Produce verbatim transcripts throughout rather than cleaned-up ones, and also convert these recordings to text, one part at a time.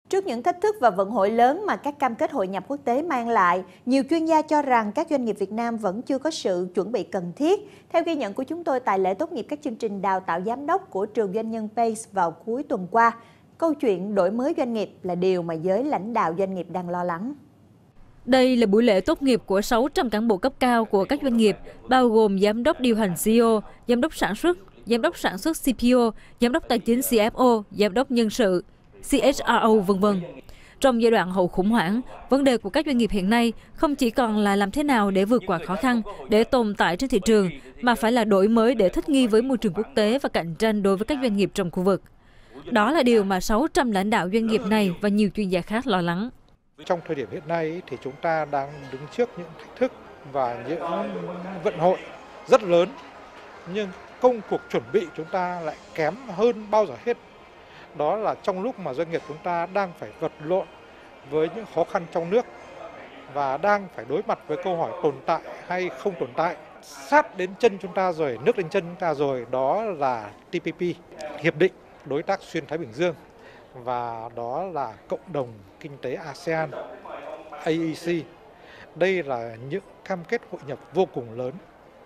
Trước những thách thức và vận hội lớn mà các cam kết hội nhập quốc tế mang lại, nhiều chuyên gia cho rằng các doanh nghiệp Việt Nam vẫn chưa có sự chuẩn bị cần thiết. Theo ghi nhận của chúng tôi tại lễ tốt nghiệp các chương trình đào tạo giám đốc của trường doanh nhân Pace vào cuối tuần qua, câu chuyện đổi mới doanh nghiệp là điều mà giới lãnh đạo doanh nghiệp đang lo lắng. Đây là buổi lễ tốt nghiệp của sáu trăm cán bộ cấp cao của các doanh nghiệp, bao gồm giám đốc điều hành xê e ô, giám đốc sản xuất, giám đốc sản xuất xê pê ô, giám đốc tài chính xê ép ô, giám đốc nhân sự, xê hát rờ ô, vân vân. Trong giai đoạn hậu khủng hoảng, vấn đề của các doanh nghiệp hiện nay không chỉ còn là làm thế nào để vượt qua khó khăn, để tồn tại trên thị trường, mà phải là đổi mới để thích nghi với môi trường quốc tế và cạnh tranh đối với các doanh nghiệp trong khu vực. Đó là điều mà sáu trăm lãnh đạo doanh nghiệp này và nhiều chuyên gia khác lo lắng. Trong thời điểm hiện nay thì chúng ta đang đứng trước những thách thức và những vận hội rất lớn, nhưng công cuộc chuẩn bị chúng ta lại kém hơn bao giờ hết. Đó là trong lúc mà doanh nghiệp chúng ta đang phải vật lộn với những khó khăn trong nước và đang phải đối mặt với câu hỏi tồn tại hay không tồn tại. Sát đến chân chúng ta rồi, nước đến chân chúng ta rồi, đó là tê pê pê, Hiệp định Đối tác Xuyên Thái Bình Dương, và đó là Cộng đồng Kinh tế a sê an, a e xê. Đây là những cam kết hội nhập vô cùng lớn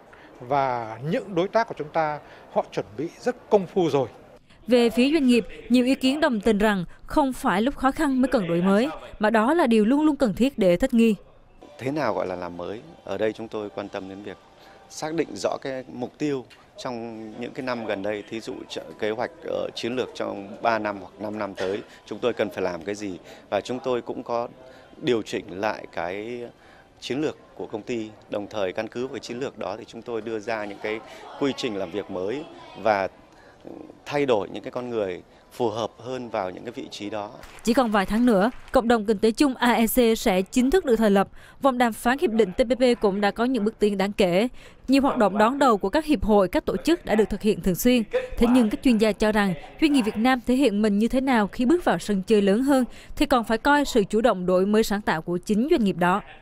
và những đối tác của chúng ta họ chuẩn bị rất công phu rồi. Về phía doanh nghiệp, nhiều ý kiến đồng tình rằng không phải lúc khó khăn mới cần đổi mới, mà đó là điều luôn luôn cần thiết để thích nghi. Thế nào gọi là làm mới? Ở đây chúng tôi quan tâm đến việc xác định rõ cái mục tiêu trong những cái năm gần đây, thí dụ kế hoạch ở chiến lược trong ba năm hoặc năm năm tới, chúng tôi cần phải làm cái gì, và chúng tôi cũng có điều chỉnh lại cái chiến lược của công ty, đồng thời căn cứ với chiến lược đó thì chúng tôi đưa ra những cái quy trình làm việc mới và thay đổi những cái con người phù hợp hơn vào những cái vị trí đó. Chỉ còn vài tháng nữa, cộng đồng kinh tế chung a e xê sẽ chính thức được thành lập. Vòng đàm phán hiệp định tê pê pê cũng đã có những bước tiến đáng kể. Nhiều hoạt động đón đầu của các hiệp hội, các tổ chức đã được thực hiện thường xuyên. Thế nhưng các chuyên gia cho rằng doanh nghiệp Việt Nam thể hiện mình như thế nào khi bước vào sân chơi lớn hơn thì còn phải coi sự chủ động đổi mới sáng tạo của chính doanh nghiệp đó.